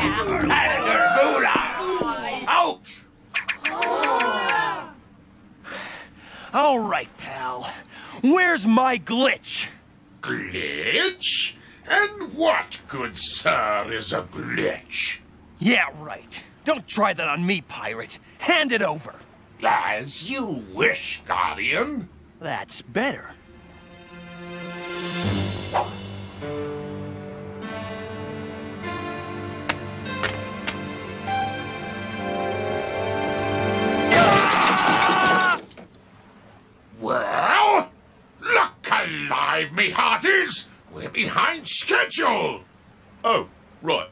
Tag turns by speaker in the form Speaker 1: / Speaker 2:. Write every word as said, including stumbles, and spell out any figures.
Speaker 1: Ouch!
Speaker 2: All right, pal. Where's my glitch?
Speaker 1: Glitch? And what, good sir, is a glitch?
Speaker 2: Yeah, right. Don't try that on me, pirate. Hand it over.
Speaker 1: As you wish, Guardian.
Speaker 2: That's better.
Speaker 1: Well, look alive, me hearties! We're behind schedule!
Speaker 3: Oh, right.